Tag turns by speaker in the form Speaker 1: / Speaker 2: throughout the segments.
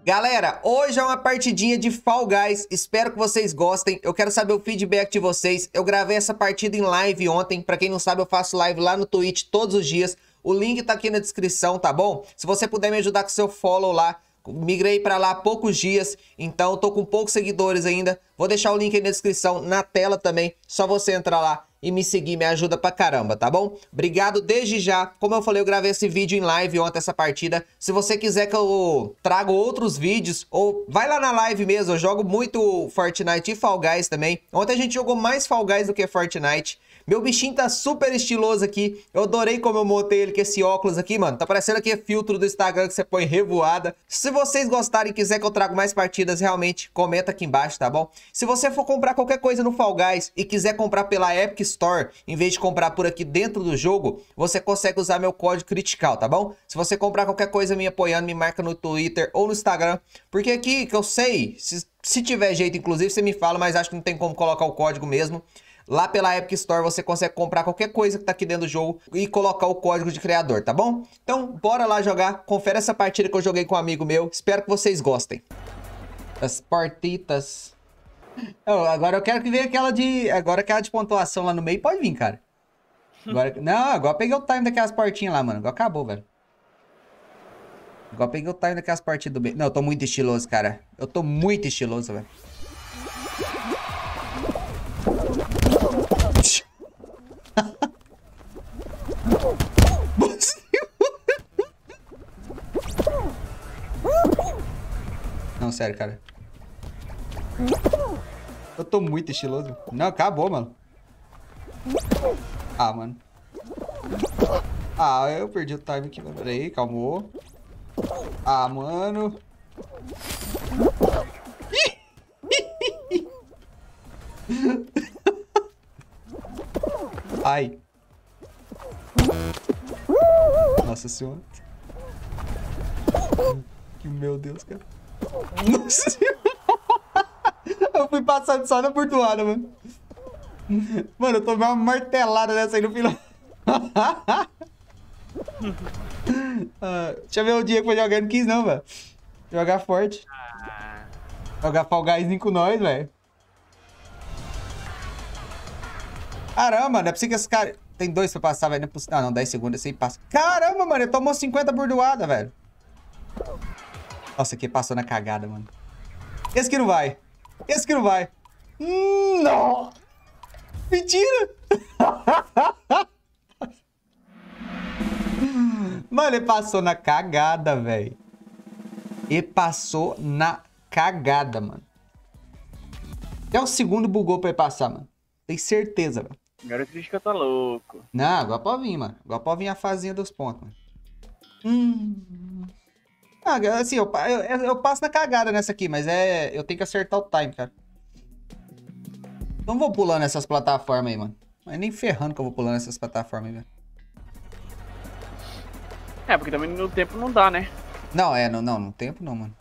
Speaker 1: Galera, hoje é uma partidinha de Fall Guys, espero que vocês gostem, eu quero saber o feedback de vocês. Eu gravei essa partida em live ontem, pra quem não sabe eu faço live lá no Twitch todos os dias. O link tá aqui na descrição, tá bom? Se você puder me ajudar com seu follow lá, migrei pra lá há poucos dias, então eu tô com poucos seguidores ainda. Vou deixar o link aí na descrição, na tela também, só você entrar lá e me seguir, me ajuda pra caramba, tá bom? Obrigado desde já. Como eu falei, eu gravei esse vídeo em live ontem, essa partida. Se você quiser que eu traga outros vídeos, ou vai lá na live mesmo, eu jogo muito Fortnite e Fall Guys também. Ontem a gente jogou mais Fall Guys do que Fortnite. Meu bichinho tá super estiloso aqui. Eu adorei como eu montei ele com esse óculos aqui, mano. Tá parecendo aqui filtro do Instagram que você põe revoada. Se vocês gostarem e quiser que eu traga mais partidas, realmente, comenta aqui embaixo, tá bom? Se você for comprar qualquer coisa no Fall Guys e quiser comprar pela Epic Store, em vez de comprar por aqui dentro do jogo, você consegue usar meu código Critical, tá bom? Se você comprar qualquer coisa me apoiando, me marca no Twitter ou no Instagram. Porque aqui, que eu sei, se tiver jeito, inclusive, você me fala, mas acho que não tem como colocar o código mesmo. Lá pela Epic Store você consegue comprar qualquer coisa que tá aqui dentro do jogo e colocar o código de criador, tá bom? Então, bora lá jogar. Confere essa partida que eu joguei com um amigo meu. Espero que vocês gostem. As partitas. Agora eu quero que venha aquela de... Agora aquela de pontuação lá no meio pode vir, cara. Agora... Não, agora eu peguei o time daquelas portinhas lá, mano. Agora acabou, velho. Agora eu peguei o time daquelas partidas do meio. Não, eu tô muito estiloso, cara. Eu tô muito estiloso, velho. Não, sério, cara. Eu tô muito estiloso. Não, acabou, mano. Ah, mano. Ah, eu perdi o time aqui, mano. Peraí, calmou. Ah, mano. Ai. Nossa senhora. Meu Deus, cara. Nossa senhora. Eu fui passando só na burdoada, mano. Mano, eu tomei uma martelada dessa aí no final. Deixa eu ver o dia que foi jogar, não quis não, velho. Jogar forte. Jogar Fall Guys com nós, velho. Caramba, não é possível que esse cara... Tem dois pra passar, velho. Ah, não, 10 segundos, esse aí passa. Caramba, mano, ele tomou 50 burdoada, velho. Nossa, aqui passou na cagada, mano. Esse que não vai. Esse que não vai. Não! Mentira! Mano, ele passou na cagada, velho. Ele passou na cagada, mano. Até o segundo bugou pra ele passar, mano. Tenho certeza, velho.
Speaker 2: Agora o Crítica tá louco.
Speaker 1: Não, agora pode vir, mano. Agora pode vir a fazinha dos pontos, mano. Ah, assim, eu passo na cagada nessa aqui, mas eu tenho que acertar o time, cara. Não vou pulando essas plataformas aí, mano. Mas nem ferrando que eu vou pulando essas plataformas aí, velho.
Speaker 2: É, porque também no tempo não dá, né?
Speaker 1: Não, no tempo não, mano.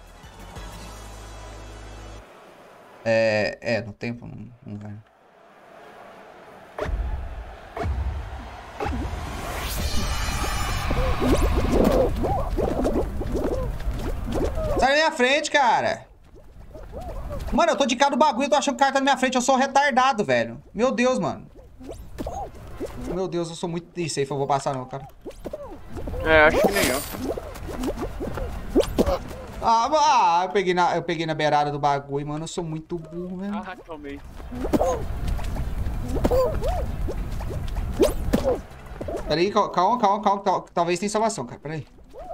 Speaker 1: No tempo não vai. Sai da minha frente, cara. Mano, eu tô de cara do bagulho, eu tô achando que o cara tá na minha frente. Eu sou retardado, velho. Meu Deus, mano. Meu Deus, eu sou muito... Isso aí, eu vou passar não, cara.
Speaker 2: É, acho que nem eu.
Speaker 1: Eu peguei na beirada do bagulho, mano. Eu sou muito burro, velho.
Speaker 2: Ah, tomei.
Speaker 1: Peraí, calma. Talvez tenha salvação, cara. Peraí.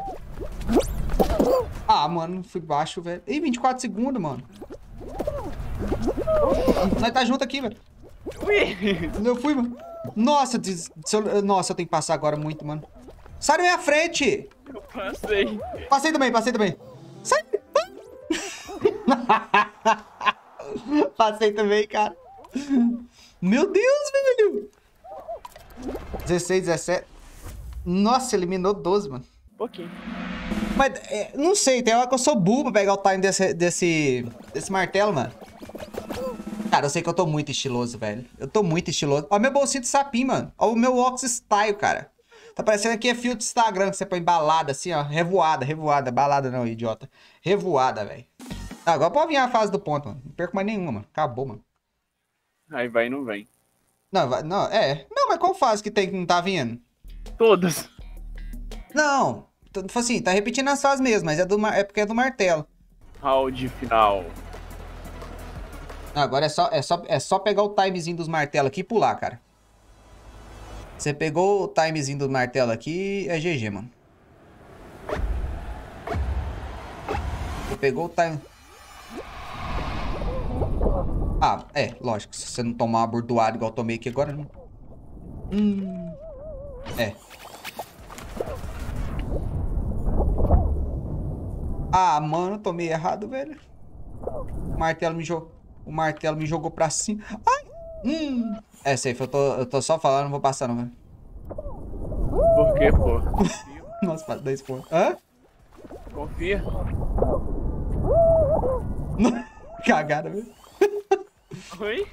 Speaker 1: Ah, mano, fui baixo, velho. Ih, 24 segundos, mano. Nós tá junto aqui, velho. Eu fui, mano. Nossa, eu tenho que passar agora muito, mano. Sai da minha frente!
Speaker 2: Eu passei.
Speaker 1: Passei também. Sai! Passei também, cara. Meu Deus, velho. 16, 17. Nossa, eliminou 12, mano.
Speaker 2: Pouquinho.
Speaker 1: Mas, não sei, tem hora que eu sou burro pra pegar o time desse martelo, mano. Cara, eu sei que eu tô muito estiloso, velho. Eu tô muito estiloso. Ó, meu bolsinho de sapinho, mano. Ó, o meu Ox Style, cara. Tá parecendo aqui é fio de Instagram que você põe balada assim, ó. Revoada, revoada. Balada não, idiota. Revoada, velho. Agora pode vir a fase do ponto, mano. Não perco mais nenhuma, mano. Acabou, mano.
Speaker 2: Aí vai e não vem.
Speaker 1: Não, não, Não, mas qual fase que tem que não tá vindo?
Speaker 2: Todas.
Speaker 1: Não. Assim, tá repetindo as fases mesmo, mas é porque é do martelo.
Speaker 2: Round final.
Speaker 1: Agora é só pegar o timezinho dos martelos aqui e pular, cara. Você pegou o timezinho do martelo aqui, é GG, mano. Você pegou o time... Ah, lógico. Se você não tomar uma bordoada igual eu tomei aqui agora, não... Ah, mano, tomei errado, velho. O martelo me jogou pra cima. Ai! Safe, eu tô só falando, não vou passar não, velho.
Speaker 2: Por quê, pô?
Speaker 1: Nossa, para 10 pontos. Hã?
Speaker 2: Confia.
Speaker 1: Cagada, velho.
Speaker 2: Oi?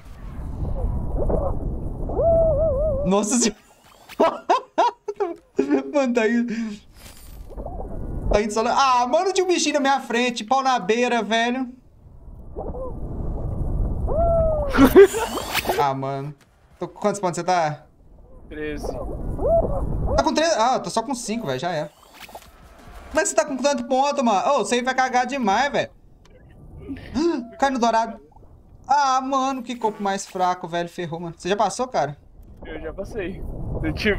Speaker 1: Nossa senhora. Mano, tá indo. Tá indo só... Ah, mano, tinha um bichinho na minha frente. Pau na beira, velho. Ah, mano. Quantos pontos você tá?
Speaker 2: 13.
Speaker 1: Tá com 13? Ah, eu tô só com 5, velho. Já é. Mas você tá com tanto ponto, mano? Ô, você vai cagar demais, velho. Cai no dourado. Ah, mano, que corpo mais fraco, velho. Ferrou, mano. Você já passou, cara?
Speaker 2: Eu já passei. Eu tive.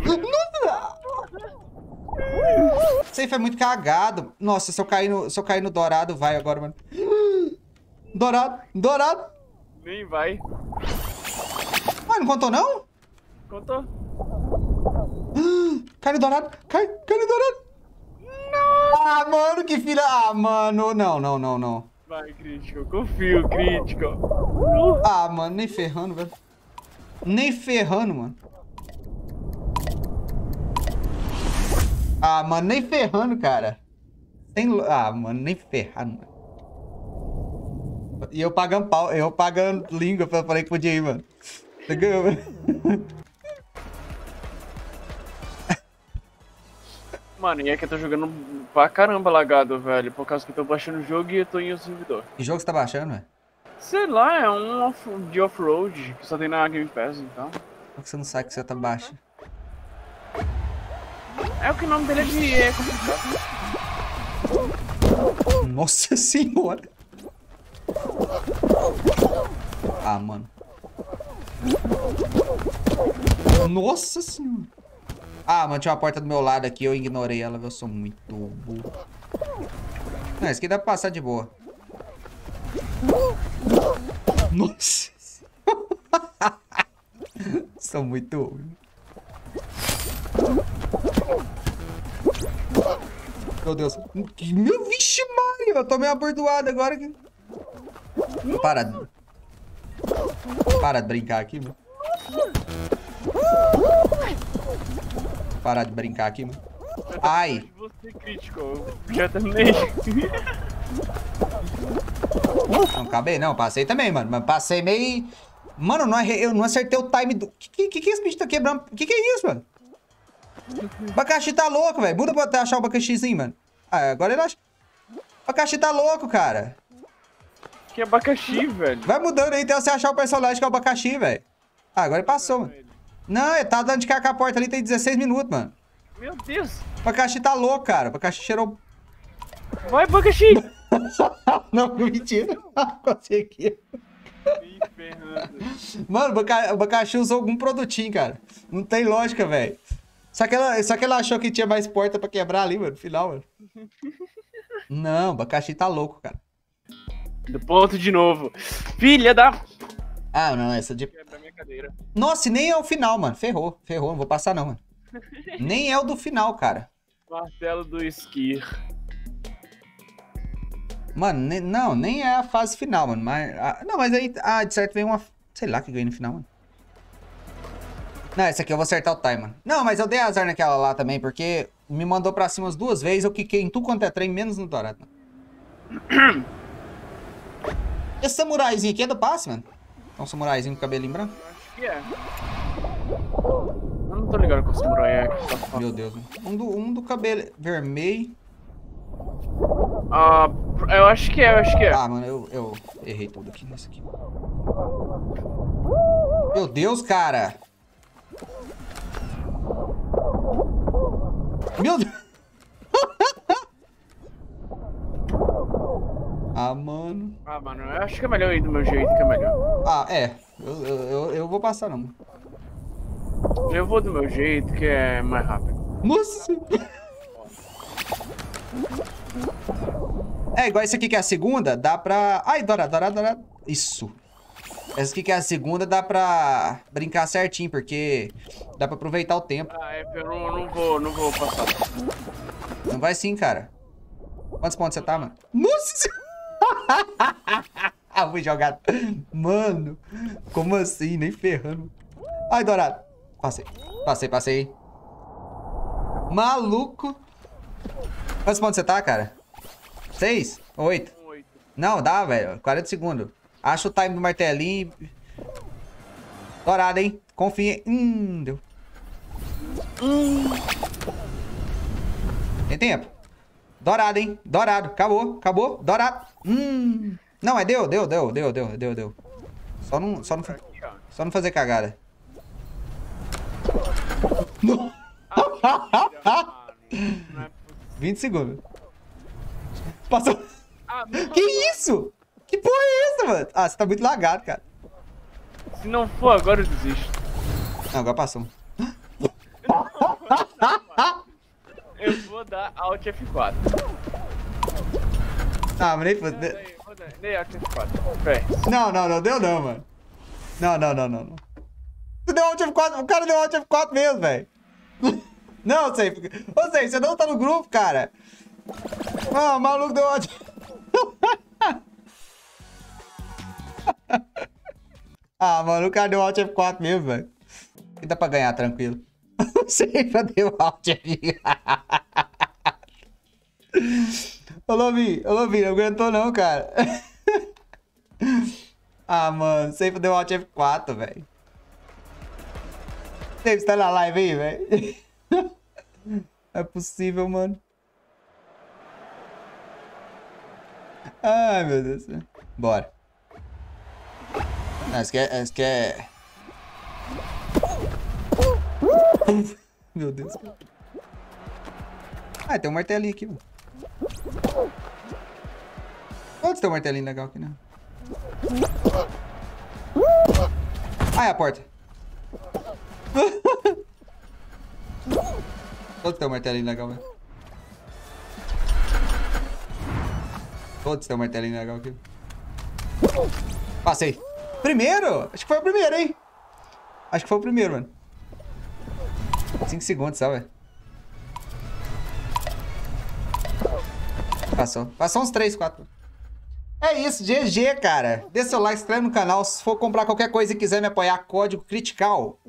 Speaker 1: Safe é muito cagado. Nossa, se eu cair no dourado, vai agora, mano. Dourado, dourado.
Speaker 2: Nem vai.
Speaker 1: Ah, não contou, não?
Speaker 2: Contou?
Speaker 1: Cai no dourado. Cai no dourado. Não. Ah, mano, que filha. Ah, mano. Não.
Speaker 2: Vai, Crítico. Confio, Crítico.
Speaker 1: Ah, mano, nem ferrando, velho. Nem ferrando, mano. Ah, mano, nem ferrando, cara. Ah, mano, nem ferrando, mano. E eu pagando pau, eu pagando língua, eu falei que podia ir, mano. Você ganhou, mano.
Speaker 2: Mano, e é que eu tô jogando pra caramba lagado, velho. Por causa que eu tô baixando o jogo e eu tô em outro servidor.
Speaker 1: Que jogo você tá baixando, velho?
Speaker 2: Sei lá, é um de off-road que só tem na Game Pass, então.
Speaker 1: Por que você não sabe que você tá baixando?
Speaker 2: É o que o nome dele é complicado.
Speaker 1: Nossa senhora. Ah, mano. Nossa senhora. Ah, mano, tinha uma porta do meu lado aqui, eu ignorei ela, eu sou muito burro. Não, esse aqui dá pra passar de boa. Nossa. Sou muito ruim. Meu Deus. Meu, vixe, Maria. Eu tomei uma bordoada agora. Para de brincar aqui, mano. Parar de brincar aqui, mano. Ai.
Speaker 2: Você crítico, eu já terminei.
Speaker 1: Não acabei, não. Passei também, mano. Mas passei meio... Mano, eu não acertei o time do... Que esse bicho tá quebrando? Que é isso, mano? O abacaxi tá louco, velho. Muda pra achar o abacaxizinho, mano. Ah, agora ele acha... O abacaxi tá louco, cara.
Speaker 2: Que abacaxi, velho.
Speaker 1: Vai mudando aí até você achar o personagem que é o abacaxi, velho. Ah, agora ele passou, mano. Não, ele tá dando de cara com a porta ali, tem 16 minutos, mano.
Speaker 2: Meu Deus.
Speaker 1: O abacaxi tá louco, cara. O abacaxi cheirou...
Speaker 2: Vai, abacaxi.
Speaker 1: Não, mentira. Consegui.
Speaker 2: Me ferrando.
Speaker 1: Mano, o abacaxi usou algum produtinho, cara. Não tem lógica, velho. Só que ela achou que tinha mais porta pra quebrar ali, mano, no final, mano. Não, o abacaxi tá louco, cara.
Speaker 2: Do ponto de novo. Filha da...
Speaker 1: Ah, não, essa de...
Speaker 2: Quebra minha cadeira.
Speaker 1: Nossa, e nem é o final, mano. Ferrou, não vou passar não, mano. Nem é o do final, cara.
Speaker 2: Martelo do Esquir.
Speaker 1: Mano, nem é a fase final, mano. Mas, não, mas aí, de certo vem uma... Sei lá que ganhei no final, mano. Não, essa aqui eu vou acertar o time, mano. Não, mas eu dei azar naquela lá também, porque me mandou pra cima as 2 vezes, eu quiquei em tudo quanto é trem, menos no dourado, mano. Esse samuraizinho aqui é do passe, mano? É um samuraizinho com cabelinho branco?
Speaker 2: Acho que é. Eu não tô tô ligado com esse Muranhã aqui. Tá falando.
Speaker 1: Meu Deus. Um do cabelo vermelho.
Speaker 2: Ah, eu acho que é.
Speaker 1: Ah, mano, eu errei tudo aqui nesse aqui. Meu Deus, cara. Meu Deus. Ah, mano.
Speaker 2: Ah, mano, eu acho que é melhor ir do meu jeito, que é melhor.
Speaker 1: Ah, é. Eu vou passar, não.
Speaker 2: Eu vou do meu jeito, que é mais rápido.
Speaker 1: Nossa. É, igual esse aqui que é a segunda, dá pra... Ai, dourado. Isso. Essa aqui que é a segunda, dá pra brincar certinho, porque dá pra aproveitar o tempo.
Speaker 2: Ah, é, eu não vou passar.
Speaker 1: Não vai sim, cara. Quantos pontos você tá, mano? Nossa! Ah, fui jogado. Mano, como assim? Nem ferrando. Ai, dourado. Passei. Maluco. Quantos pontos você tá, cara? 6? 8?
Speaker 2: 8.
Speaker 1: Não, dá, velho. 40 segundos. Acha o time do martelinho. Dourado, hein? Confia. Deu. Tem tempo. Dourado, hein? Dourado. Acabou. Dourado. Não, mas deu. Só não fazer cagada. Não. 20 segundos. Passou. Que isso? Que porra é essa, mano? Ah, você tá muito lagado, cara.
Speaker 2: Se não for agora, eu desisto.
Speaker 1: Não, agora passou.
Speaker 2: Eu vou dar Alt F4.
Speaker 1: Ah, mas nem...
Speaker 2: Dei Alt F4. Pé.
Speaker 1: Não, deu não, mano. Não. Tu deu Alt F4, o cara deu Alt F4 mesmo, velho. Não, sei. Ô, sei, você não tá no grupo, cara. Ah, o maluco deu Alt... Ah, mano, o cara deu Alt F4 mesmo, velho. Que dá pra ganhar, tranquilo. Sei, já deu Alt F4. Ô, Lovinho, não aguentou não, cara. Ah, mano, sempre deu Alt F4, velho. Você tá na live aí, velho? É possível, mano. Ai, meu Deus do céu. Bora. Não, esse aqui é... Meu Deus. Ah, tem um martelinho aqui, mano. Onde tem um martelinho legal aqui, né? Ah, é a porta. Todos tem um martelinho legal, velho. Todos tem um martelinho legal aqui. Passei. Primeiro? Acho que foi o primeiro, hein? Acho que foi o primeiro, mano. 5 segundos, só, velho. Passou uns 3, 4. É isso, GG, cara. Dê seu like, se inscreve no canal. Se for comprar qualquer coisa e quiser me apoiar, código CRITICAL.